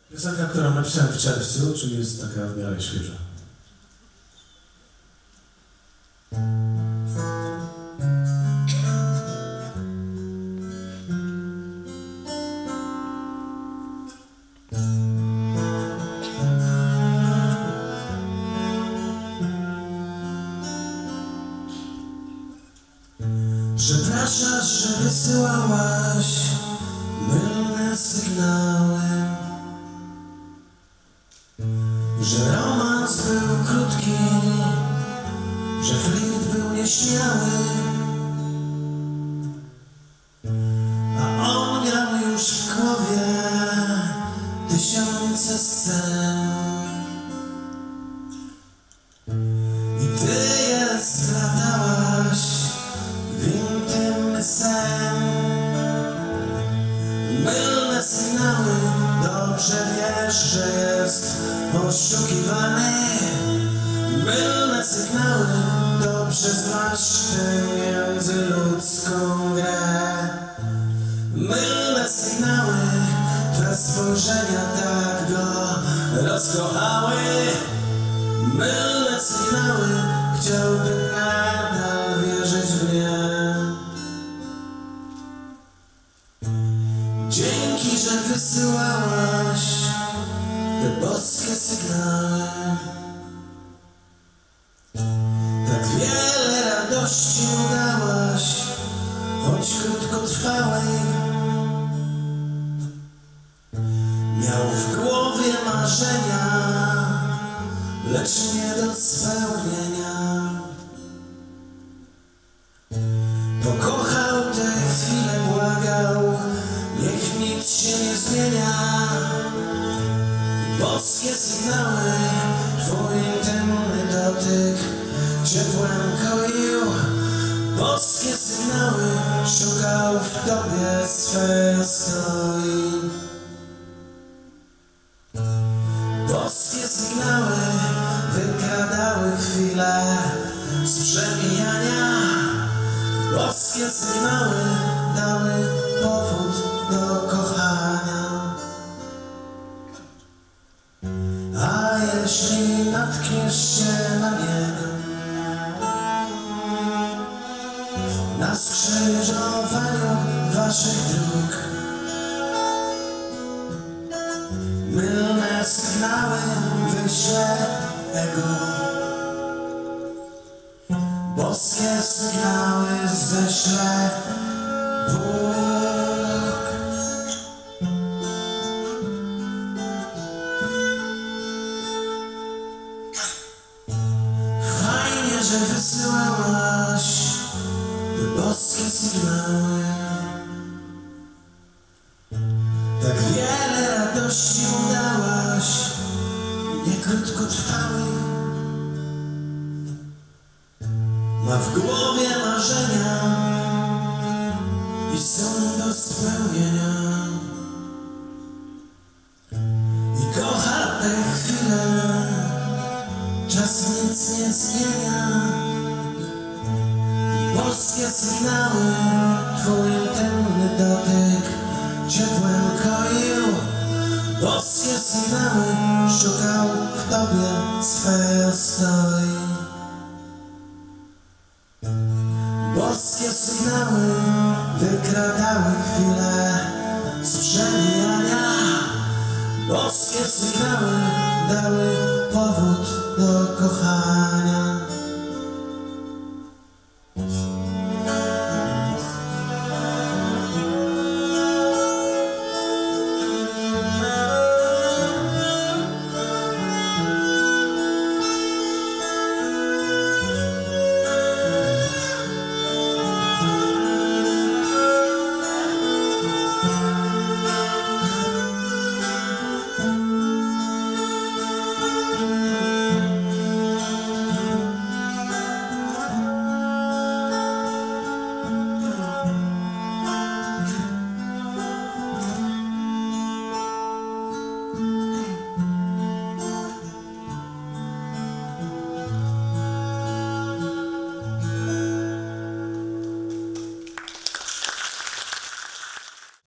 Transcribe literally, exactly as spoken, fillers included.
Piosenka, którą napisałem w czerwcu, czyli jest taka w miarę świeża. Przepraszasz, że wysyłałaś mylne sygnały, że romans był krótki, że flirt był nieśmiały, a on miał już w głowie tysiące scen i ty je splatałaś w intymny sen. Mylne sygnały, dobrze wiesz, że jest oszukiwany. Mylne sygnały, dobrze znasz tę międzyludzką grę. Mylne sygnały, twe spojrzenia tak go rozkochały. Mylne sygnały, chciałbym nadal wierzyć w nie. Dzięki, że wysyłałaś te boskie sygnały. Tak wiele radości mu dałaś, choć krótkotrwałej. Miał w głowie marzenia, lecz nie do spełnienia. Pokochał te chwile, błagał, niech nic się nie zmienia. Boskie sygnały, twój intymny dotyk ciepłem koił. Boskie sygnały, szukał w tobie swej ostoi. Boskie sygnały, wykradały chwile z przemijania. Boskie sygnały, dały powód do kochania. A jeśli natkniesz się na niego na skrzyżowaniu waszych dróg, mylne sygnały wyśle ego. Boskie sygnały ześle Bóg. Fajnie, że wysyłałaś te boskie sygnały. Tak wiele radości mu dałaś, nie krótko trwały. Ma w głowie marzenia i są do spełnienia. I kocha te chwile, czas nic nie zmienia. Boskie sygnały, twój intymny dotyk ciepłem koił. Boskie sygnały, szukał w tobie swej ostoi. Boskie sygnały, wykradały chwile z przemijania. Boskie sygnały, dały powód do kochania.